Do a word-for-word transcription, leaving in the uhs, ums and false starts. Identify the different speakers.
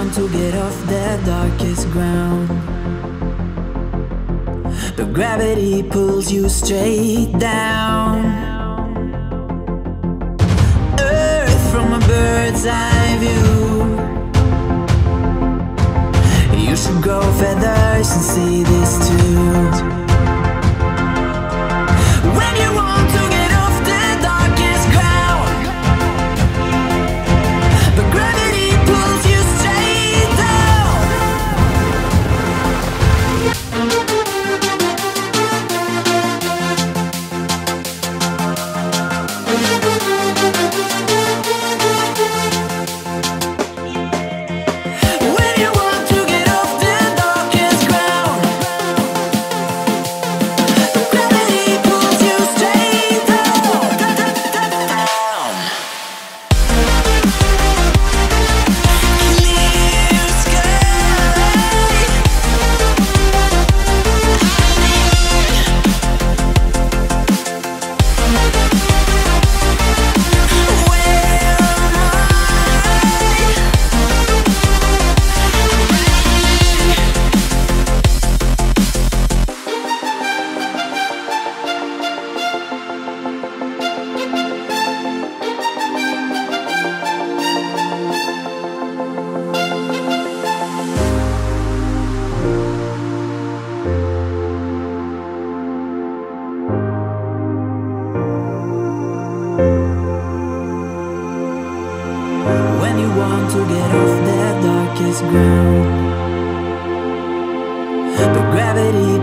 Speaker 1: want to get off the darkest ground, but gravity pulls you straight down. Earth from a bird's eye view. You should grow feathers and see this too. When you want to get off the darkest ground, but gravity pulls you straight down. When you want to get off the darkest ground, but gravity pulls you straight down, down. Clear sky. Where am When you want to get off the darkest ground, but gravity